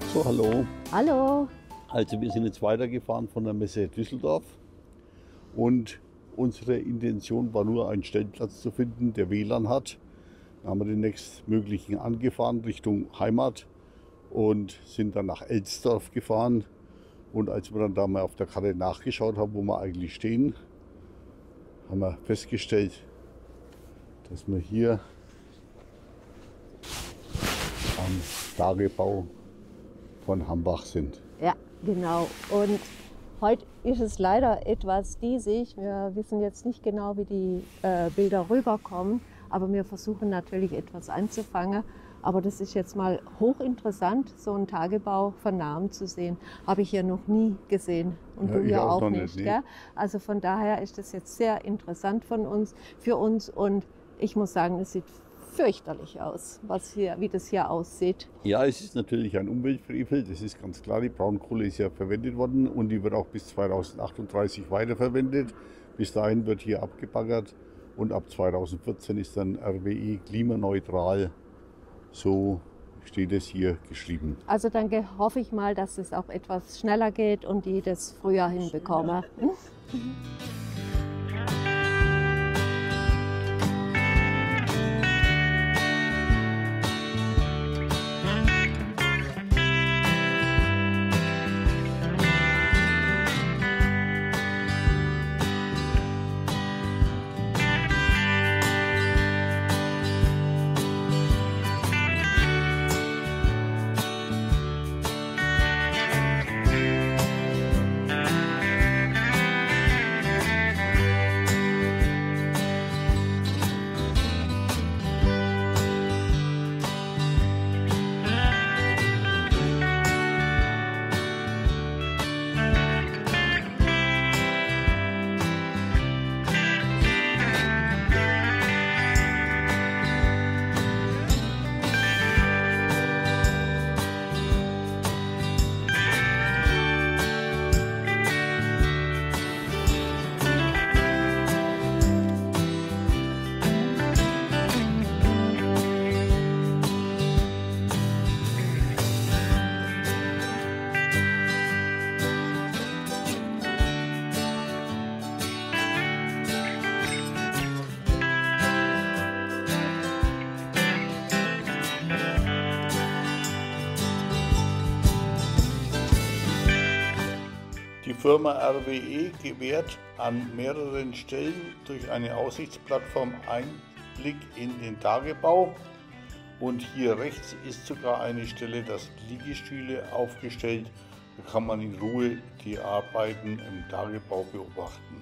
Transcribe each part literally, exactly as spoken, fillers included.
So, hallo. Hallo. Also wir sind jetzt weitergefahren von der Messe Düsseldorf und unsere Intention war nur, einen Stellplatz zu finden, der W L A N hat. Dann haben wir den nächstmöglichen angefahren Richtung Heimat und sind dann nach Elsdorf gefahren. Und als wir dann da mal auf der Karte nachgeschaut haben, wo wir eigentlich stehen, haben wir festgestellt, dass wir hier am Tagebau von Hambach sind. Ja, genau. Und heute ist es leider etwas diesig. Wir wissen jetzt nicht genau, wie die äh, Bilder rüberkommen, aber wir versuchen natürlich etwas einzufangen. Aber das ist jetzt mal hochinteressant, so einen Tagebau von Nahem zu sehen. Habe ich ja noch nie gesehen und Ja, du ich ja auch auch noch nicht. nicht, nee. Gell? Also von daher ist das jetzt sehr interessant von uns, für uns. Und ich muss sagen, es sieht fürchterlich aus, was hier, wie das hier aussieht. Ja, es ist natürlich ein Umweltfrevel, das ist ganz klar. Die Braunkohle ist ja verwendet worden und die wird auch bis zweitausendachtunddreißig weiterverwendet. Bis dahin wird hier abgebaggert und ab zweitausendvierzehn ist dann R W E klimaneutral. So steht es hier geschrieben. Also dann ge- hoffe ich mal, dass es auch etwas schneller geht und die das früher hinbekommen. Hm? Die Firma R W E gewährt an mehreren Stellen durch eine Aussichtsplattform Einblick in den Tagebau. Und hier rechts ist sogar eine Stelle, da sind Liegestühle aufgestellt. Da kann man in Ruhe die Arbeiten im Tagebau beobachten.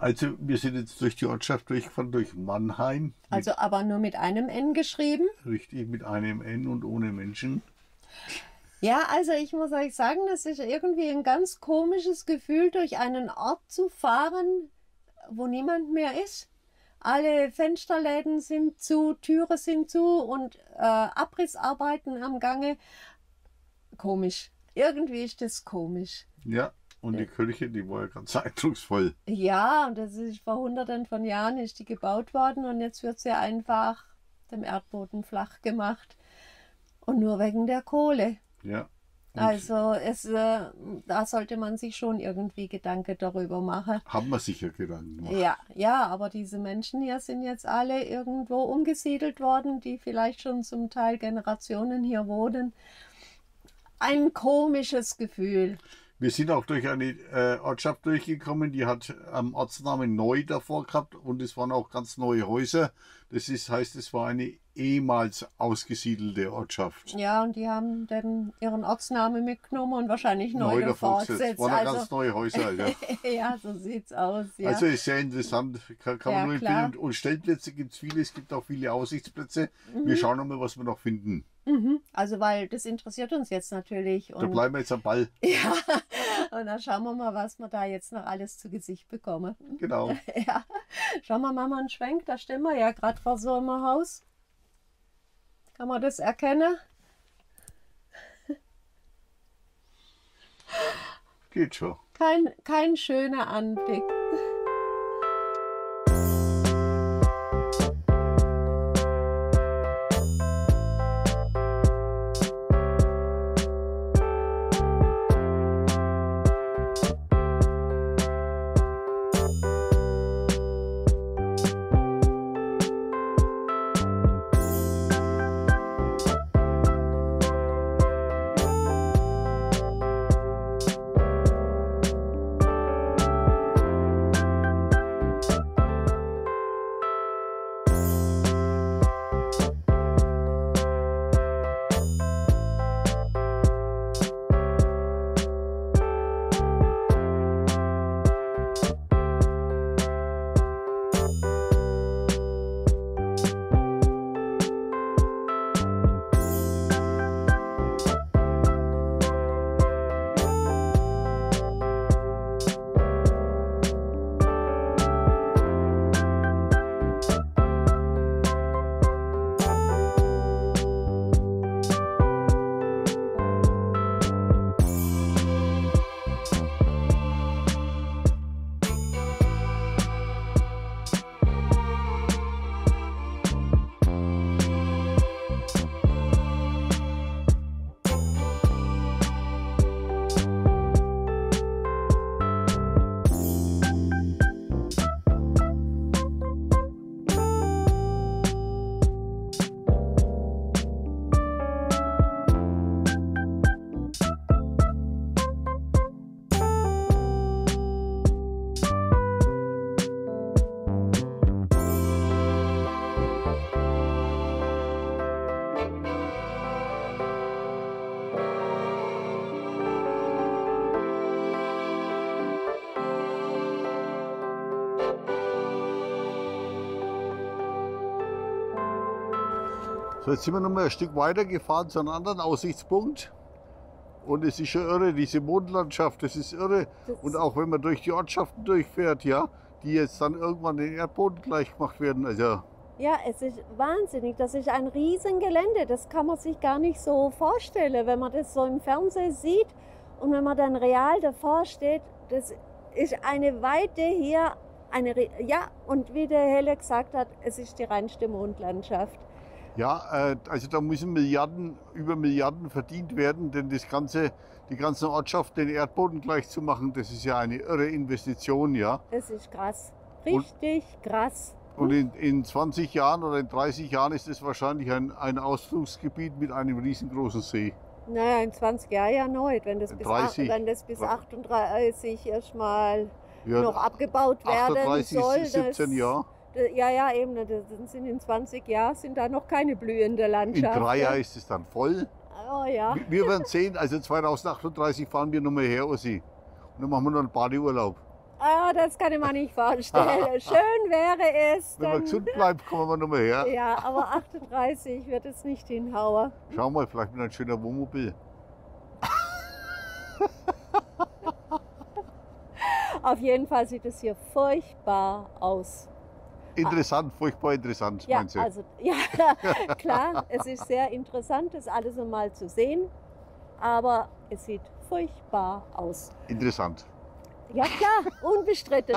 Also wir sind jetzt durch die Ortschaft durchgefahren, durch Mannheim. Also aber nur mit einem N geschrieben? Richtig, mit einem N und ohne Menschen. Ja, also ich muss euch sagen, das ist irgendwie ein ganz komisches Gefühl, durch einen Ort zu fahren, wo niemand mehr ist. Alle Fensterläden sind zu, Türen sind zu und äh, Abrissarbeiten am Gange. Komisch. Irgendwie ist das komisch. Ja, und die Kirche, die war ja ganz eindrucksvoll. Ja, und das ist vor hunderten von Jahren ist die gebaut worden und jetzt wird sie einfach dem Erdboden flach gemacht. Und nur wegen der Kohle. Ja. Also es, äh, da sollte man sich schon irgendwie Gedanken darüber machen. Haben wir sicher Gedanken gemacht. Ja, ja, aber diese Menschen hier sind jetzt alle irgendwo umgesiedelt worden, die vielleicht schon zum Teil Generationen hier wohnen. Ein komisches Gefühl. Wir sind auch durch eine äh, Ortschaft durchgekommen, die hat am Ortsnamen Neu davor gehabt und es waren auch ganz neue Häuser. Das ist, heißt, es war eine ehemals ausgesiedelte Ortschaft. Ja, und die haben dann ihren Ortsnamen mitgenommen und wahrscheinlich neu, Neu davor gesetzt. gesetzt. Waren Also, ganz neue Häuser. Ja, ja, so sieht's aus. Ja. Also ist sehr interessant, kann, kann Ja, man nur klar. empfehlen. Und Stellplätze gibt es viele, es gibt auch viele Aussichtsplätze. Mhm. Wir schauen nochmal, was wir noch finden. Mhm. Also, weil das interessiert uns jetzt natürlich. Da Und, bleiben wir jetzt am Ball. ja, und dann schauen wir mal, was wir da jetzt noch alles zu Gesicht bekommen. Genau. Ja, schauen wir mal einen Schwenk, da stehen wir ja gerade vor so einem Haus. Kann man das erkennen? Geht schon. Kein, kein schöner Anblick. So, jetzt sind wir noch mal ein Stück weiter gefahren zu einem anderen Aussichtspunkt. Und es ist schon irre, diese Mondlandschaft, das ist irre. Das Und auch wenn man durch die Ortschaften durchfährt, ja, die jetzt dann irgendwann den Erdboden gleich gemacht werden. Also Ja, es ist wahnsinnig. Das ist ein Riesengelände. Das kann man sich gar nicht so vorstellen, wenn man das so im Fernsehen sieht. Und wenn man dann real davor steht, das ist eine Weite hier. Eine, Re- ja, und wie der Helle gesagt hat, es ist die reinste Mondlandschaft. ja, äh, also da müssen Milliarden, über Milliarden verdient werden, denn das ganze, die ganze Ortschaft den Erdboden gleich zu machen, das ist ja eine irre Investition, ja. Das ist krass. Richtig krass. Und in, in zwanzig Jahren oder in dreißig Jahren ist es wahrscheinlich ein, ein Ausflugsgebiet mit einem riesengroßen See. Naja, in zwanzig Jahren ja nicht, wenn das bis, dreißig. ach- wenn das bis achtunddreißig erstmal Ja, noch abgebaut werden achtunddreißig soll. ist siebzehn Jahre. das- Ja, ja, eben. Das sind in zwanzig Jahren sind da noch keine blühende In Landschaft. drei Jahren ist es dann voll. Oh ja. Wir werden sehen, also zweitausendachtunddreißig fahren wir nochmal her, Ossi. Und dann machen wir noch einen Badeurlaub. Ah, das kann ich mir nicht vorstellen. Schön wäre es. Wenn man Dann, gesund bleibt, kommen wir noch mal her. ja, aber achtunddreißig wird es nicht hinhauen. Schau mal, vielleicht mit einem schönen Wohnmobil. Auf jeden Fall sieht es hier furchtbar aus. Interessant, furchtbar interessant, Ja, meinst du? also, ja, klar, es ist sehr interessant, das alles einmal zu sehen, aber es sieht furchtbar aus. Interessant. Ja, klar, unbestritten.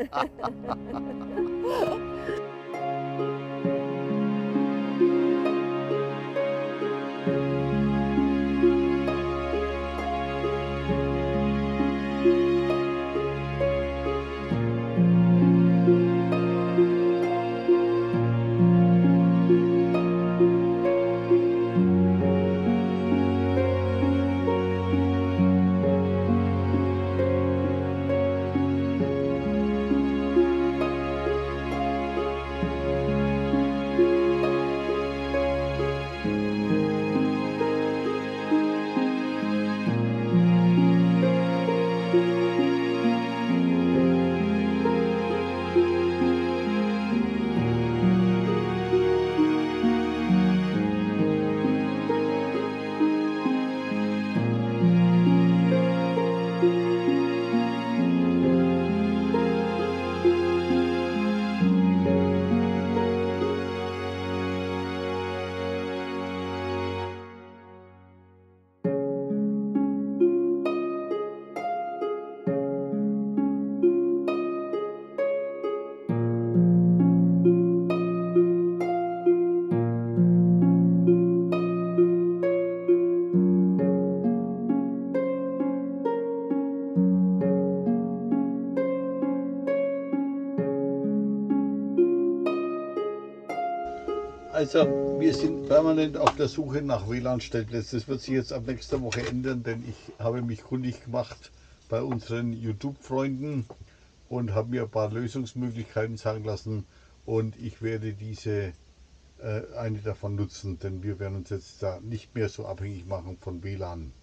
Also wir sind permanent auf der Suche nach W L A N-Stellplätzen. Das wird sich jetzt ab nächster Woche ändern, denn ich habe mich kundig gemacht bei unseren YouTube-Freunden und habe mir ein paar Lösungsmöglichkeiten sagen lassen und ich werde diese äh, eine davon nutzen, denn wir werden uns jetzt da nicht mehr so abhängig machen von W L A N.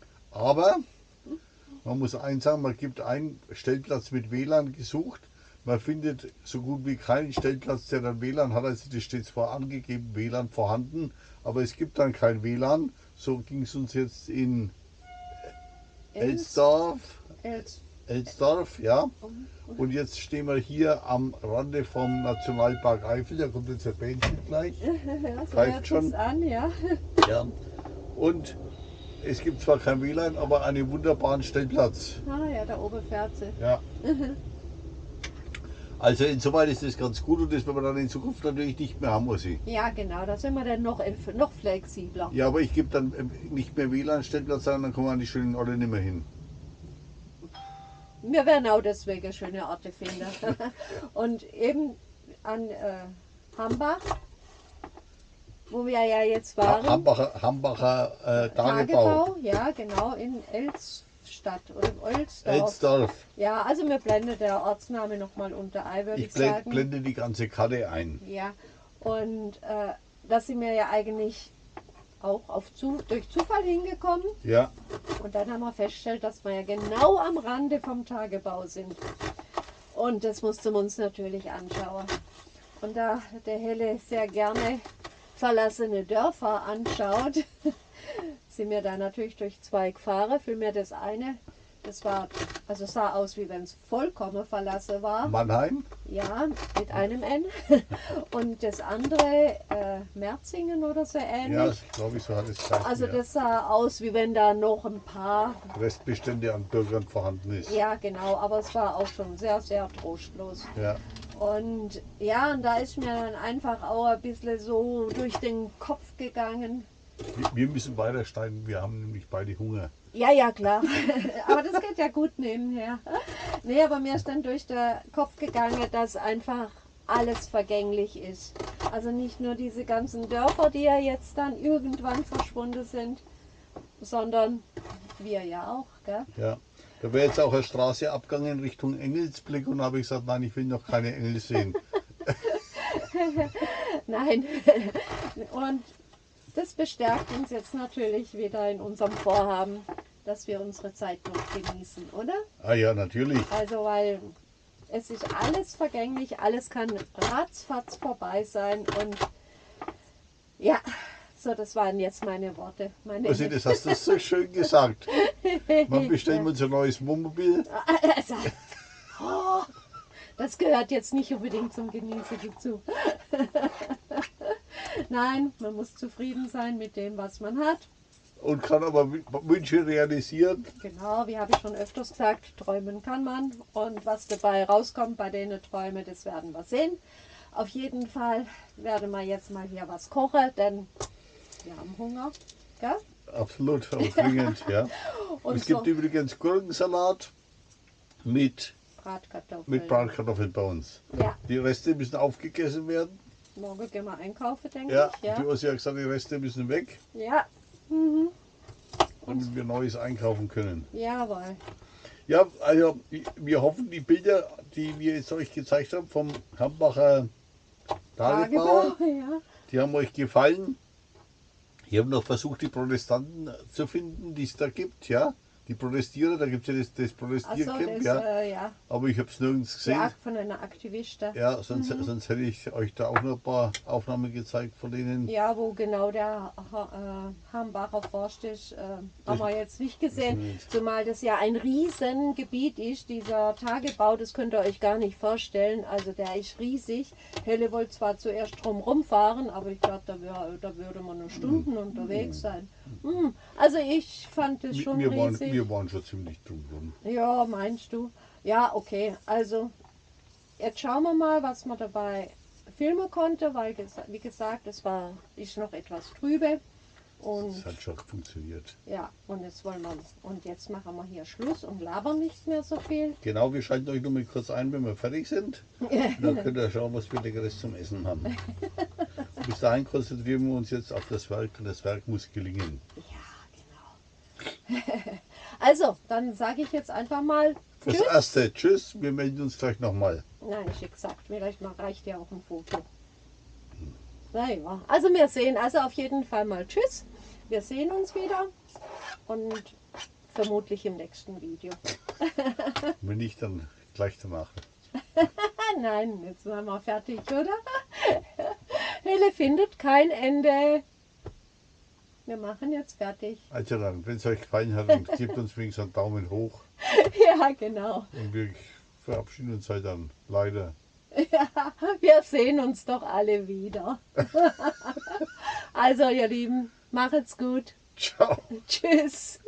Aber man muss eins sagen, man gibt einen Stellplatz mit W L A N gesucht. Man findet so gut wie keinen Stellplatz, der dann W L A N hat. Also das steht zwar angegeben, W L A N vorhanden, aber es gibt dann kein W L A N. So ging es uns jetzt in Elsdorf. Els- Elsdorf, ja. Und jetzt stehen wir hier am Rande vom Nationalpark Eifel. Da kommt jetzt der Bähnchen gleich. Ja, so Greift hört schon. es an, ja. Ja. Und es gibt zwar kein W L A N, aber einen wunderbaren Stellplatz. Ah ja, da oben fährt sie. Ja. Also insoweit ist das ganz gut und das werden wir dann in Zukunft natürlich nicht mehr haben, muss ich. Ja, genau, da sind wir dann noch, noch flexibler. Ja, aber ich gebe dann ähm, nicht mehr W L A N-Stellplatz an, dann kommen wir an die schönen Orte nicht mehr hin. Wir werden auch deswegen schöne Orte finden. Und eben an äh, Hambach, wo wir ja jetzt waren. Hambacher, Hambacher äh, Tagebau. Tagebau, ja genau, in Elsstadt oder in Elsdorf. Elsdorf. Ja, also mir blendet der Ortsname nochmal unter ein, würde ich, Ich blend, sagen. blende die ganze Karte ein. Ja, und äh, da sind wir ja eigentlich auch auf zu, durch Zufall hingekommen. Ja. Und dann haben wir festgestellt, dass wir ja genau am Rande vom Tagebau sind. Und das mussten wir uns natürlich anschauen. Und da der Helle sehr gerne verlassene Dörfer anschaut, sind wir da natürlich durch zwei gefahren. Vielmehr das eine, das war, also sah aus, wie wenn es vollkommen verlassen war. Mannheim? Ja, mit einem N. Und das andere, äh, Merzingen oder so ähnlich. Ja, glaube ich, so hat es gesagt. Also ja. das sah aus, wie wenn da noch ein paar, Restbestände an Bürgern vorhanden ist. ja genau, aber es war auch schon sehr, sehr trostlos. Ja. Und ja, und da ist mir dann einfach auch ein bisschen so durch den Kopf gegangen. Wir- Wir müssen weiter steigen, wir haben nämlich beide Hunger. Ja, ja, klar. Aber das geht ja gut nebenher. Nee, aber mir ist dann durch den Kopf gegangen, dass einfach alles vergänglich ist. Also nicht nur diese ganzen Dörfer, die ja jetzt dann irgendwann verschwunden sind, sondern wir ja auch, gell? Ja. Da wäre jetzt auch eine Straße abgegangen Richtung Engelsblick und habe ich gesagt, nein, ich will noch keine Engel sehen. Nein. Und das bestärkt uns jetzt natürlich wieder in unserem Vorhaben, dass wir unsere Zeit noch genießen, oder? Ah ja, natürlich. Also, weil es ist alles vergänglich, alles kann ratzfatz vorbei sein und ja, so, das waren jetzt meine Worte. Meine Also, das hast du so schön gesagt. Wann bestellen wir uns ein neues Wohnmobil? Also, oh, das gehört jetzt nicht unbedingt zum Genießen dazu. Nein, man muss zufrieden sein mit dem, was man hat. Und kann aber Wünsche realisieren. Genau, wie habe ich schon öfters gesagt, träumen kann man. Und was dabei rauskommt bei den Träumen, das werden wir sehen. Auf jeden Fall werden wir jetzt mal hier was kochen, denn wir haben Hunger. Gell? Absolut, auch dringend, ja. Und Es gibt so übrigens Gurkensalat mit, Bratkartoffeln. mit Bratkartoffeln bei uns. Ja, Die Reste müssen aufgegessen werden. morgen gehen wir einkaufen, denke Ja, ich. Ja, du hast ja gesagt, die Reste müssen weg, ja. Mhm. damit wir Neues einkaufen können. Jawohl. Ja, also wir hoffen, die Bilder, die wir jetzt euch gezeigt haben vom Hambacher Tagebau, ja. die haben euch gefallen. Ich habe noch versucht, die Protestanten zu finden, die es da gibt, ja. Die Protestierer, da gibt es ja das, das Achso, Protestiercamp, das, ja. äh, ja. Aber ich habe es nirgends Die gesehen. Akt von einer Aktivistin. Ja, sonst, sonst hätte ich euch da auch noch ein paar Aufnahmen gezeigt von denen. Ja, wo genau der äh, Hambacher Forst ist, äh, haben wir jetzt nicht gesehen. nicht. Zumal das ja ein Riesengebiet ist, dieser Tagebau, das könnt ihr euch gar nicht vorstellen. Also der ist riesig. Helle wollte zwar zuerst drum rumfahren, aber ich glaube, da, wär, da würde man nur Stunden Hm. unterwegs sein. Hm. Also ich fand es schon wir, waren, riesig. wir waren schon ziemlich drumherum. Ja, meinst du? Ja, okay. Also jetzt schauen wir mal, was man dabei filmen konnte, weil, gesa- wie gesagt, es war, ist noch etwas trübe. Und Das hat schon funktioniert. ja, und jetzt wollen wir, und jetzt machen wir hier Schluss und labern nicht mehr so viel. Genau, wir schalten euch noch mal kurz ein, wenn wir fertig sind. Und dann könnt ihr schauen, was wir Leckeres zum Essen haben. Und bis dahin konzentrieren wir uns jetzt auf das Werk und das Werk muss gelingen. Ja, genau. Also, dann sage ich jetzt einfach mal Das Tschüss. erste, tschüss, wir melden uns gleich nochmal. Nein, ich gesagt, vielleicht mal reicht ja auch ein Foto. Naja, also wir sehen, also auf jeden Fall mal Tschüss. Wir sehen uns wieder und vermutlich im nächsten Video. Wenn nicht, dann gleich danach. Ah, nein, jetzt sind wir fertig, oder? Helle findet kein Ende. Wir machen jetzt fertig. Also dann, wenn es euch gefallen hat, dann gebt uns wenigstens einen Daumen hoch. Ja, genau. Und wir verabschieden uns halt dann leider. Ja, wir sehen uns doch alle wieder. Also, ihr Lieben, macht's gut. Ciao. Tschüss.